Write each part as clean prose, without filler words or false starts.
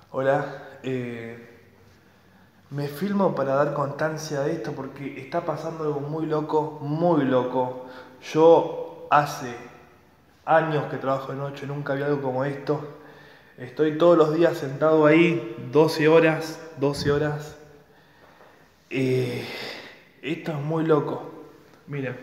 Hola, me filmo para dar constancia de esto porque está pasando algo muy loco, muy loco. Yo hace años que trabajo de noche, nunca vi algo como esto. Estoy todos los días sentado ahí, 12 horas, 12 horas. Eh, Esto es muy loco. Miren,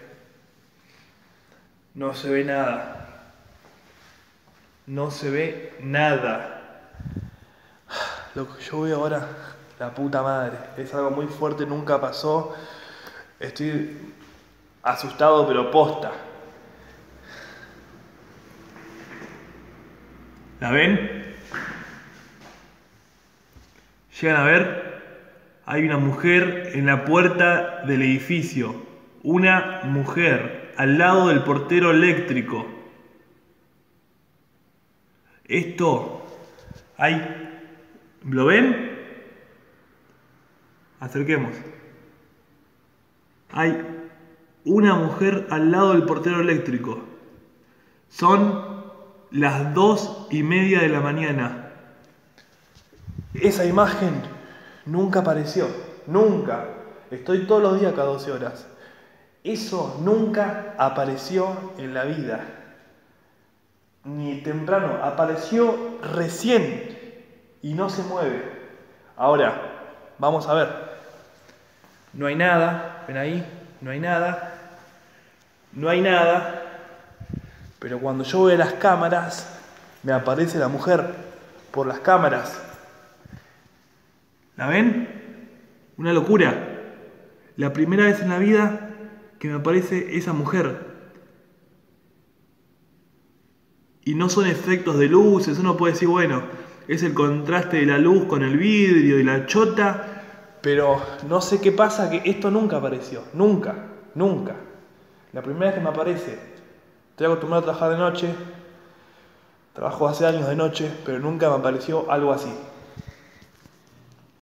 no se ve nada, no se ve nada. Lo que yo veo ahora, la puta madre, es algo muy fuerte, nunca pasó. Estoy asustado, pero posta. ¿La ven? ¿Llegan a ver? Hay una mujer en la puerta del edificio. Una mujer al lado del portero eléctrico. Esto hay... ¿Lo ven? Acerquemos. Hay una mujer al lado del portero eléctrico. Son las 2:30 de la mañana. Esa imagen nunca apareció. Nunca. Estoy todos los días cada 12 horas. Eso nunca apareció en la vida. Ni temprano. Apareció recién. Y no se mueve. Ahora, vamos a ver. No hay nada. ¿Ven ahí? No hay nada. No hay nada. Pero cuando yo veo las cámaras, me aparece la mujer por las cámaras. ¿La ven? Una locura. La primera vez en la vida que me aparece esa mujer. Y no son efectos de luces, uno puede decir, bueno, es el contraste de la luz con el vidrio y la chota, pero no sé qué pasa, que esto nunca apareció. Nunca, nunca. La primera vez que me aparece, estoy acostumbrado a trabajar de noche, trabajo hace años de noche, pero nunca me apareció algo así.